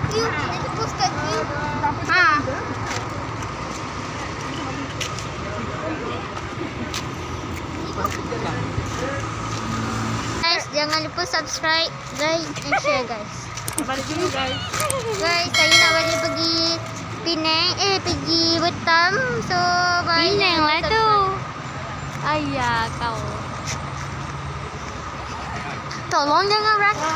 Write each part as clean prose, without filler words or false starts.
view. Nanti postcard view. Ha. Guys, jangan lupa subscribe, like and share guys. Balik dulu guys. Guys, saya nak balik pergi Penang, pergi Batam. So, Penang lah tu. Ayah kau. Tolong jangan rakam.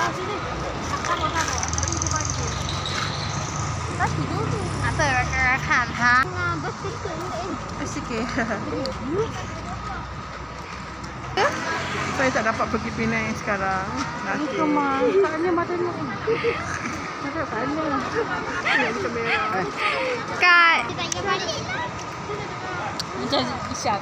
Kasih dulu. Apa rakam? Ha? Sikit. Saya tak dapat pergi Penang sekarang. Nanti. Kemang. Taknya mata ni. Mata sana. Yang kamera. Kat. Kita ingat balik. Macam Isyak.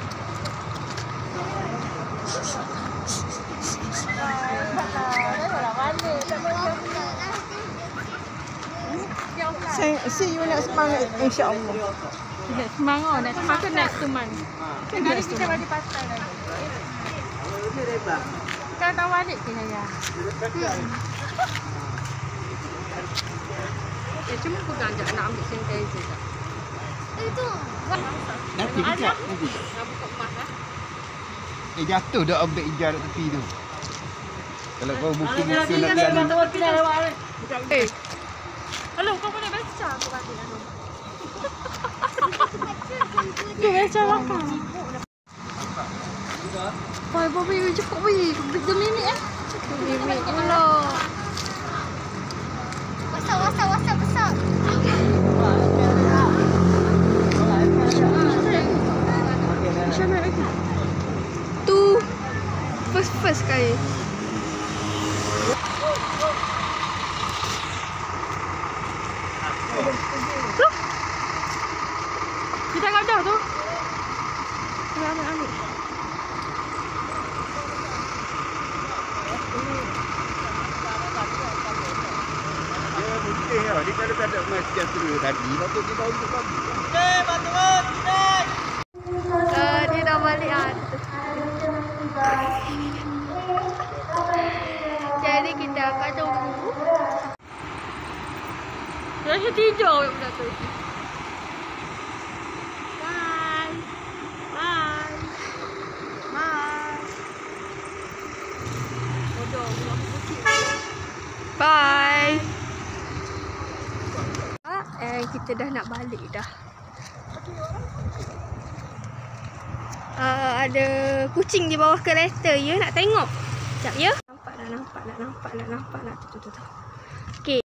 See you next month, insya-Allah. Semangat nak makan next month. Hari kita balik pasal lagi. Kita tahu balik ke saya. Cuma aku ganjak nak ambil sanitizer tak? Itu. Nanti kejap nanti. Nak buka emas lah. Jatuh dah ambil hijau kat tepi tu. Kalau kau muka-muka nak jalan. Hello, kau boleh baca aku balik anu. Dia baca makan. Wah, Bobby cepat weh. 2 minit 2 minit pula. Wasak. Macam mana lagi? Tu first kali. Kita kat dah tu. Ambil. Dia mungkin dia kalau tak ada emas sejahtera tadi, patut dia bawa untuk bagi. Dia dah balik Jadi kita akan tunggu. Rasa tidur budak tu. Bye. Bye. Kita dah nak balik dah. Ada kucing di bawah kereta ya, nak tengok. Sekejap ya. Nampak. Tu. Okey.